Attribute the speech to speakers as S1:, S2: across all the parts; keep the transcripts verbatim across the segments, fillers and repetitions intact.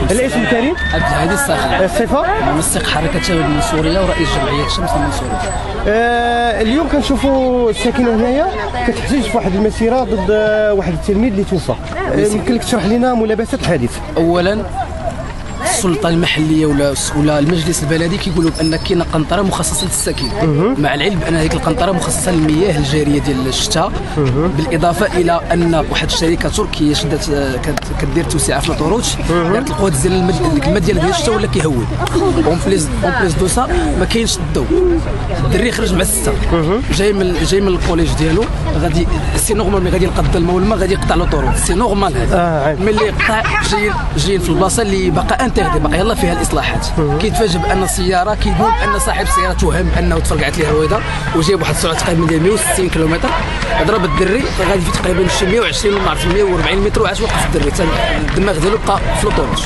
S1: الاسم الثاني؟
S2: عبد الهادي الصاخي.
S1: الصفه؟
S2: منسق حركه شباب المنصوريه ورئيس جمعيه شمس المنصوريه.
S1: آه اليوم كنشوفوا الساكنه هنايا كتحتج في واحد المسيره ضد واحد التلميذ اللي توفى. يمكن لك تشرح لنا ملابسات الحادث؟
S2: اولا السلطه المحليه ولا ولا المجلس البلدي كيقولوا بان كاينه قنطره مخصصه للساكنه، مع العلم بان هذيك القنطره مخصصه للمياه الجاريه ديال الشتاء، بالاضافه الى ان واحد الشركه تركيه شدات كدير توسعه في الطروج، دارت القوات ديال الماء ديال الشتاء ولا كيهوي. اون بليز اون بليز دو سا ما كاينش الضوء. الدري خرج مع السته جاي من جاي من الكوليج ديالو، غادي سي نورمال ملي غادي يلقى الماء والماء غادي يقطع لوطوروط، سي نورمال هذا. ملي يقطع جايين جايين في البلاصه اللي باقا انتيغدي باقي يلاه فيها الاصلاحات، كيتفاجئ بان السياره كيقول ان صاحب السياره توهم انه تفرقعت ليه الرويضه وجايب واحد السرعه تقريبا ديال مية وستين كيلومتر، ضرب الدري غادي في تقريبا شي مية وعشرين ولا نعرف مية وأربعين متر وعاد وقف الدري الدماغ ديالو بقى في لوطوروط.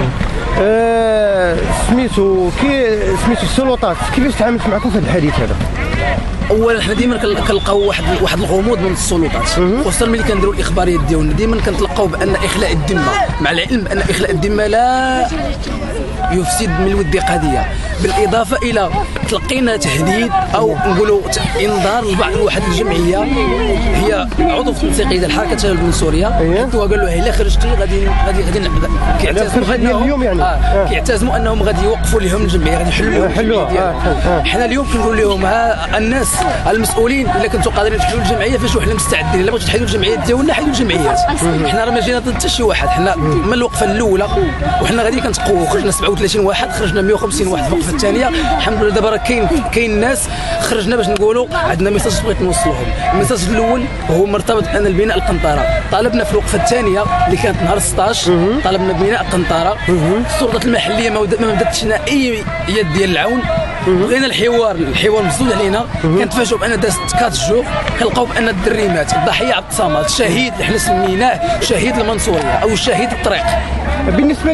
S1: آه سميتو كي سميتو السلطات كيفاش تعاملت معكم في هذا الحديث هذا؟
S2: اولا حنا ديما كنلقاو واحد واحد الغموض من السلطات، خصوصا ملي كنديروا الاخباريات ديالنا ديما كنتلقاو بان اخلاء الذمه، مع العلم بان اخلاء الذمه لا يفسد من الود قضيه، بالاضافه الى تلقينا تهديد او نقولوا انذار لبعض واحد الجمعيه هي عضو في التنسيقيه ديال حركه شباب المنصوريه، حتى قال له الا خرجتي غادي غادي غادي كيعتزموا
S1: اليوم يعني
S2: آه كيعتزموا انهم غادي يوقفوا لهم الجمعيه غادي يحلوا
S1: حلوها. آه.
S2: حنا اليوم كنقول لهم ها الناس المسؤولين الا كنتوا قادرين تحلوا الجمعيه فاش وحنا مستعدين، الا بغيتوا تحلوا الجمعيات ديالنا حلوا الجمعيات. حنا راه ما جينا ضد حتى شي واحد، حنا من الوقفه الاولى وحنا غادي كنتقووا، خرجنا سبعة وثلاثين واحد، خرجنا مية وخمسين واحد في الوقفه الثانيه. الحمد لله دابا راه كاين كاين ناس خرجنا باش نقولوا عندنا ميساج بغيت نوصلوهم. الميساج الاول هو مرتبط بان البناء القنطره، طالبنا في الوقفه الثانيه اللي كانت نهار ستطاش طالبنا بناء قنطره. السلطات المحليه ما مدتش لنا اي يد ديال العون، بغينا الحوار الحوار مسدود علينا. كنتفاجئوا بان دازت أربعة شهور كنلقاو بان الدري مات، الضحيه عبد الصمد، الشهيد اللي حنا سميناه شهيد المنصوريه او شهيد الطريق.
S1: بالنسبه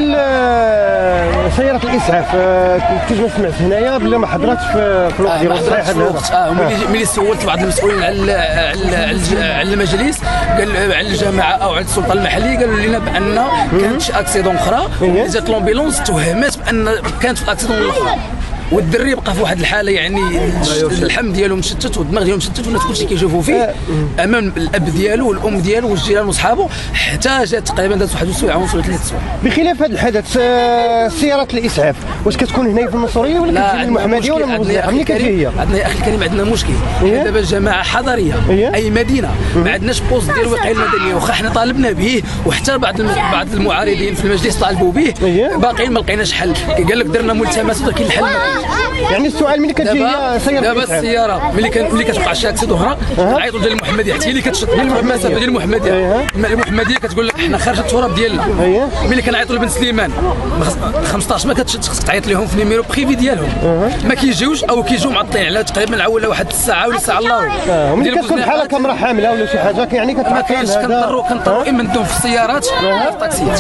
S1: لسياره الاسعاف كيف ما سمعت هنايا بلا ما حضرتش في الوقت ديال الصحيح هذا.
S2: اه ملي ملي سولت بعض المسؤولين على على المجلس قال على الجماعه او على السلطه المحليه قالوا لنا بان كانت شي اكسيدون اخرى جات لومبيلونس توهمات بان كانت في الاكسيدون الاخر، والدري بقى في واحد الحاله يعني اللحم ديالو مشتت والدماغ ديالو مشتت والناس كلشي كيشوفوا فيه امام الاب ديالو والام ديالو والجيران وصحابه، حتى جات تقريبا دازت واحد السويعه ونص ولا ثلاث سوايع. بخلاف
S1: هذا الحدث سيارات الاسعاف واش كتكون هنا في المنصوريه ولا كتجي للمحمديه ولا الموزعه؟ منين كتجي هي؟
S2: عندنا يا اخي الكريم عندنا مشكل، حنا دابا جماعه حضريه اي مدينه ما عندناش بوست ديال الوقايه المدنيه، واخا حنا طالبنا به وحتى بعض بعض المعارضين في المجلس طالبوا به باقيين ما لقيناش حل، قال لك درنا ملتمسات ولكن الحل ما كاينش.
S1: يعني السؤال ملي كتجي هي سياره
S2: دابا السياره ملي كان ملي كتوقع شي اكسيدون اخرى كنعيطوا ديال المحمديه حتى هي اللي كتشد المسافه ديال المحمديه. المحمديه كتقول لك حنا خارجه التراب ديالنا. ملي كنعيطوا لبن سليمان خمسطاش ما كتشد، خصك تعيط لهم في نيميرو بريفي ديالهم، ما كيجيوش او كيجيو معطلين على تقريبا ولا واحد الساعه ولا ساعه الا ربع.
S1: وملي كتكون بحال هكا امراه حامله ولا شي حاجه يعني
S2: ما كاينش، كنضطروا كنضطروا اما ندوم في السيارات ولا في الطاكسيات.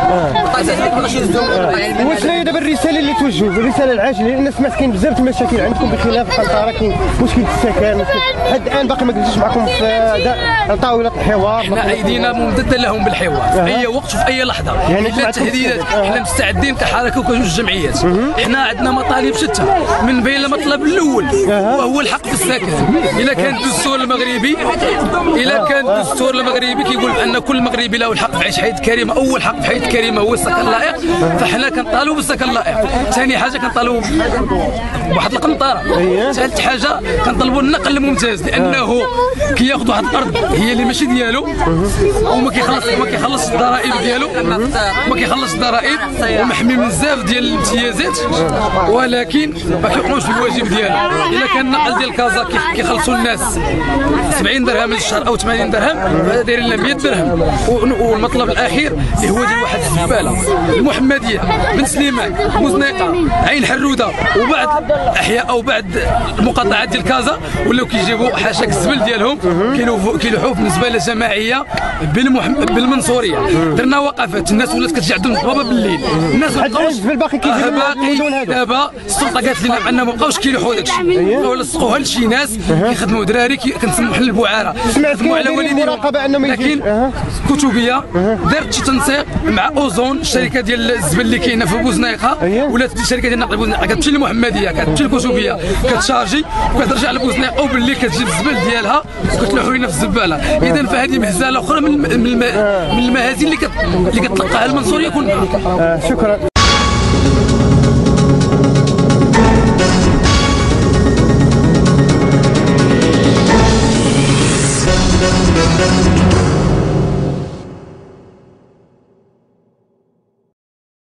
S1: وشنو دابا الرساله اللي توجهوا الرساله العاجله؟ لان سمعت كاين بزاف المشاكل عندكم بخلاف القنطره، كاين مشكل السكن حد الان باقي ما جلستش معكم في طاوله الحوار.
S2: حنا ايدينا ممدده لهم بالحوار في اي وقت وفي اي لحظه، يعني الا التهديدات حنا مستعدين كحركه وكجوج جمعيات. حنا عندنا مطالب شتى، من بين المطلب الاول وهو الحق في السكن. الا كان الدستور المغربي الا كان الدستور المغربي كيقول ان كل مغربي له الحق في عيش حياه كريمه، اول حق في حياه كريمه هو السكن اللائق، فحنا كنطالبوا بالسكن اللائق. ثاني حاجه كنطالبوا بواحد القنطره. ثالث حاجه كنطلبوا النقل الممتاز، لانه كياخذ واحد الارض هي اللي ماشي ديالو وما كيخلص ما كيخلص الضرائب ديالو ما كيخلص الضرائب ومحمي من بزاف ديال الامتيازات، ولكن ما كيقومش بالواجب ديالو. الا كان النقل ديال كازا كيخلصوا الناس سبعين درهم للشهر او ثمانين درهم، هذا دايرين لنا مية درهم. والمطلب الاخير اللي هو ديال واحد الزباله المحمديه، بن سليمان، مزنيقه، عين حروده، وبعد احياء او بعد المقاطعات ديال كازا ولاو كيجيبوا حاشاك الزبل ديالهم كيلوحوا في نزباله جماعيه بالمنصوريه. درنا وقفات، الناس ولات كتجي عندهم الضبابه بالليل، الناس ما بقاوش
S1: باقي كيجيبوا.
S2: دابا السلطه قالت لنا بان ما بقاوش كيلوحوا داك الشيء، بقاو لصقوها لشي ناس كيخدموا دراري كنسموا حنا البعاره،
S1: سمعوا على والديهم.
S2: لكن كتبيه دارت شي تنسيق مع اوزون، الشركه ديال الزبل اللي كاينه في بوزنيقه، ولات الشركه ديال نقل بوزنيقه كتمشي للمحمديه كتمشي للكتبيه كتشارجي وكترجع لبوزنيقه، وباللي كتجيب الزبل ديالها وكتلوحوا لنا في الزباله. اذا فهذه مهزله اخرى من من المهازل اللي اللي كتلقاها المنصوريه كلها.
S1: شكرا.